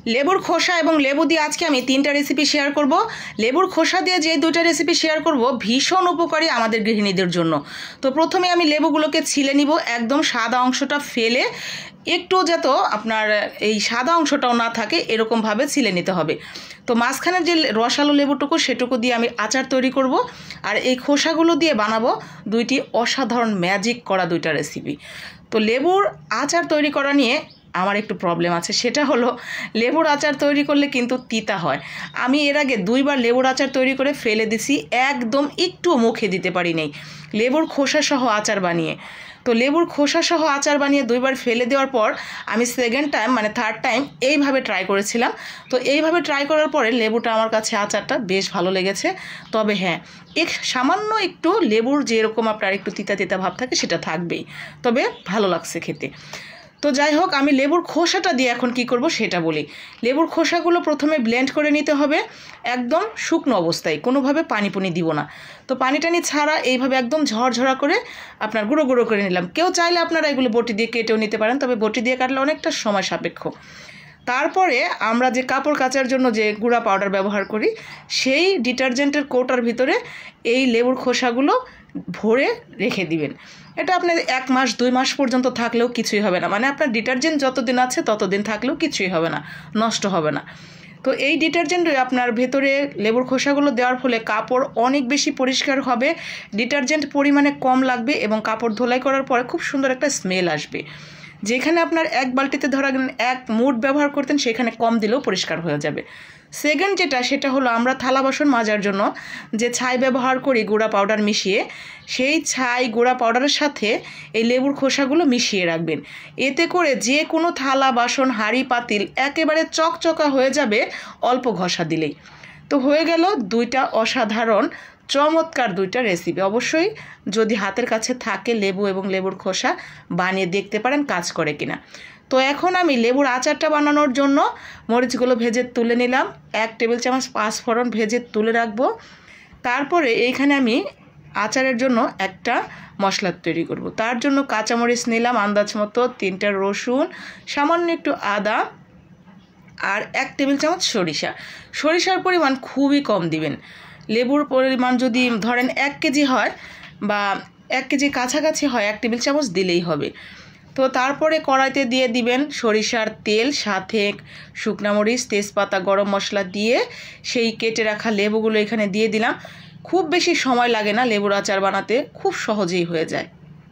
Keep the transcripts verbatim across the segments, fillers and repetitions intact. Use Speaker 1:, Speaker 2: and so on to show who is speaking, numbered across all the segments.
Speaker 1: লেবুর খোসা এবং লেবু দিয়ে আজকে আমি তিনটা রেসিপি শেয়ার করব। লেবুর খোসা দিয়ে যে দুইটা রেসিপি শেয়ার করব ভীষণ উপকারী আমাদের গৃহিণীদের জন্য। তো প্রথমে আমি লেবুগুলোকে ছিলে নিব, একদম সাদা অংশটা ফেলে একটু যাতে আপনার এই সাদা অংশটাও না থাকে এরকমভাবে ছিলে নিতে হবে। তো মাঝখানের যে রসালো লেবুটুকু সেটুকু দিয়ে আমি আচার তৈরি করব, আর এই খোসাগুলো দিয়ে বানাবো দুইটি অসাধারণ ম্যাজিক করা দুইটা রেসিপি। তো লেবুর আচার তৈরি করা নিয়ে আমার একটু প্রবলেম আছে, সেটা হলো লেবুর আচার তৈরি করলে কিন্তু তিতা হয়। আমি এর আগে দুইবার লেবুর আচার তৈরি করে ফেলে দিছি, একদম একটুও মুখে দিতে পারি নাই লেবুর খোসা সহ আচার বানিয়ে। তো লেবুর খোসা সহ আচার বানিয়ে দুইবার ফেলে দেওয়ার পর আমি সেকেন্ড টাইম মানে থার্ড টাইম এইভাবে ট্রাই করেছিলাম। তো এইভাবে ট্রাই করার পরে লেবুটা আমার কাছে আচারটা বেশ ভালো লেগেছে। তবে হ্যাঁ, এক সামান্য একটু লেবুর যেরকম আপনার একটু তিতা তিতা ভাব থাকে সেটা থাকবেই, তবে ভালো লাগছে খেতে। তো যাই হোক, আমি লেবুর খোসাটা দিয়ে এখন কি করব সেটা বলি। লেবুর খোসাগুলো প্রথমে ব্লেন্ড করে নিতে হবে একদম শুকনো অবস্থায়, কোনোভাবে পানি পুনি দিব না। তো পানি টানি ছাড়া এইভাবে একদম ঝরঝরা করে আপনার গুঁড়ো গুঁড়ো করে নিলাম। কেউ চাইলে আপনারা এগুলো বটি দিয়ে কেটেও নিতে পারেন, তবে বটি দিয়ে কাটলে অনেকটা সময় সাপেক্ষ। তারপরে আমরা যে কাপড় কাচার জন্য যে গুঁড়া পাউডার ব্যবহার করি সেই ডিটারজেন্টের কৌটার ভিতরে এই লেবুর খোসাগুলো ভরে রেখে দিবেন। এটা আপনার এক মাস দুই মাস পর্যন্ত থাকলেও কিছুই হবে না, মানে আপনার ডিটারজেন্ট যতদিন আছে ততদিন থাকলেও কিছুই হবে না, নষ্ট হবে না। তো এই ডিটারজেন্ট আপনার ভেতরে লেবুর খোসাগুলো দেওয়ার ফলে কাপড় অনেক বেশি পরিষ্কার হবে, ডিটারজেন্ট পরিমাণে কম লাগবে এবং কাপড় ধোলাই করার পরে খুব সুন্দর একটা স্মেল আসবে। যেখানে আপনার এক বালতিতে ধরা এক মুঠ ব্যবহার করতেন সেখানে কম দিলেও পরিষ্কার হয়ে যাবে। সেকেন্ড যেটা সেটা হলো আমরা থালা বাসন মাজার জন্য যে ছাই ব্যবহার করি গুঁড়া পাউডার মিশিয়ে, সেই ছাই গুঁড়া পাউডারের সাথে এই লেবুর খোসাগুলো মিশিয়ে রাখবেন। এতে করে যে কোনো থালা বাসন হাঁড়ি পাতিল একেবারে চকচকা হয়ে যাবে অল্প ঘষা দিলেই। তো হয়ে গেল দুইটা অসাধারণ চমৎকার দুইটা রেসিপি। অবশ্যই যদি হাতের কাছে থাকে লেবু এবং লেবুর খোসা বানিয়ে দেখতে পারেন কাজ করে কিনা। তো এখন আমি লেবুর আচারটা বানানোর জন্য মরিচগুলো ভেজে তুলে নিলাম, এক টেবিল চামচ পাঁচফোড়ন ভেজে তুলে রাখবো। তারপরে এইখানে আমি আচারের জন্য একটা মশলা তৈরি করব। তার জন্য কাঁচামরিচ নিলাম আন্দাজ মতো, তিনটা রসুন, সামান্য একটু আদা, আর এক টেবিল চামচ সরিষা। সরিষার পরিমাণ খুবই কম দিবেন। লেবুর পরিমাণ যদি ধরেন এক কেজি হয় বা এক কেজি কাছাকাছি হয়, এক টেবিল চামচ দিলেই হবে। তো তারপরে কড়াইতে দিয়ে দিবেন সরিষার তেল, সাথে শুকনো মরিচ, তেজপাতা, গরম মশলা দিয়ে সেই কেটে রাখা লেবুগুলো এখানে দিয়ে দিলাম। খুব বেশি সময় লাগে না লেবুর আচার বানাতে, খুব সহজেই হয়ে যায়।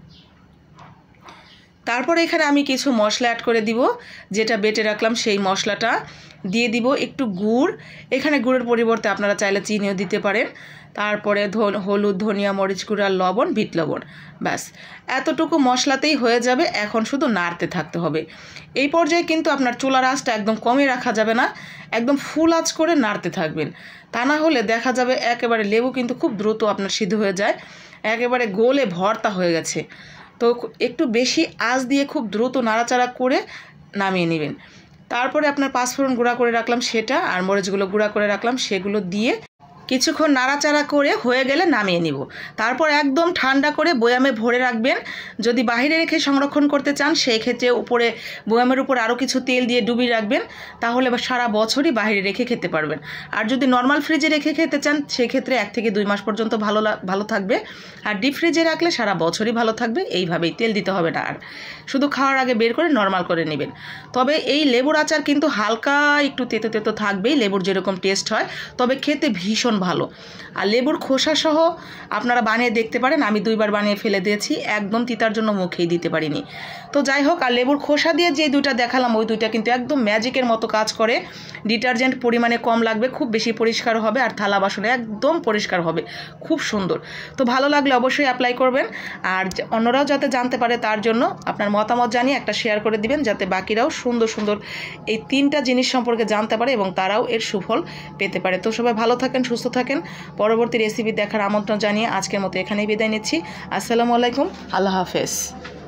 Speaker 1: তারপরে এখানে আমি কিছু মশলা অ্যাড করে দিব, যেটা বেটে রাখলাম সেই মশলাটা দিয়ে দিব। একটু গুড়, এখানে গুড়ের পরিবর্তে আপনারা চাইলে চিনিও দিতে পারেন। তারপরে হলুদ, ধনিয়া, মরিচ গুঁড়া, লবণ, বিট লবণ, ব্যাস এতটুকু মশলাতেই হয়ে যাবে। এখন শুধু নাড়তে থাকতে হবে। এই পর্যায়ে কিন্তু আপনার চুলার আঁচটা একদম কমে রাখা যাবে না, একদম ফুল আঁচ করে নাড়তে থাকবেন। তা না হলে দেখা যাবে একেবারে লেবু কিন্তু খুব দ্রুত আপনার সিদ্ধ হয়ে যায়, একেবারে গোলে ভর্তা হয়ে গেছে। তো একটু বেশি আঁচ দিয়ে খুব দ্রুত নাড়াচাড়া করে নামিয়ে নেবেন। তারপরে আপনার পাঁচফোড়ন গুঁড়া করে রাখলাম সেটা, আর মরিচগুলো গুঁড়া করে রাখলাম সেগুলো দিয়ে কিছুক্ষণ নাড়াচাড়া করে হয়ে গেলে নামিয়ে নিব। তারপর একদম ঠান্ডা করে বয়ামে ভরে রাখবেন। যদি বাইরে রেখে সংরক্ষণ করতে চান সেই ক্ষেত্রে উপরে বয়ামের উপর আরও কিছু তেল দিয়ে ডুবিয়ে রাখবেন, তাহলে সারা বছরই বাইরে রেখে খেতে পারবেন। আর যদি নর্মাল ফ্রিজে রেখে খেতে চান সেক্ষেত্রে এক থেকে দুই মাস পর্যন্ত ভালো ভালো থাকবে। আর ডিপ ফ্রিজে রাখলে সারা বছরই ভালো থাকবে। এইভাবেই তেল দিতে হবে না, আর শুধু খাওয়ার আগে বের করে নর্মাল করে নেবেন। তবে এই লেবুর আচার কিন্তু হালকা একটু তেতো তেতো থাকবেই, লেবুর যেরকম টেস্ট হয়, তবে খেতে ভীষণ ভালো। আর লেবুর খোসা সহ আপনারা বানিয়ে দেখতে পারেন। আমি দুইবার বানিয়ে ফেলে দিয়েছি, একদম তিতার জন্য মুখেই দিতে পারিনি। তো যাই হোক, আর লেবুর খোসা দিয়ে যে দুইটা দেখালাম ওই দুইটা কিন্তু একদম ম্যাজিকের মতো কাজ করে। ডিটারজেন্ট পরিমাণে কম লাগবে, খুব বেশি পরিষ্কার হবে, আর থালা বাসনে একদম পরিষ্কার হবে, খুব সুন্দর। তো ভালো লাগলে অবশ্যই অ্যাপ্লাই করবেন, আর অন্যরাও যাতে জানতে পারে তার জন্য আপনার মতামত জানিয়ে একটা শেয়ার করে দিবেন, যাতে বাকিরাও সুন্দর সুন্দর এই তিনটা জিনিস সম্পর্কে জানতে পারে এবং তারাও এর সুফল পেতে পারে। তো সবাই ভালো থাকেন, সুস্থ থাকেন। পরবর্তী রেসিপি দেখার আমন্ত্রণ জানিয়ে আজকের মতো এখানেই বিদায় নিচ্ছি। আসসালামু আলাইকুম, আল্লাহ হাফেজ।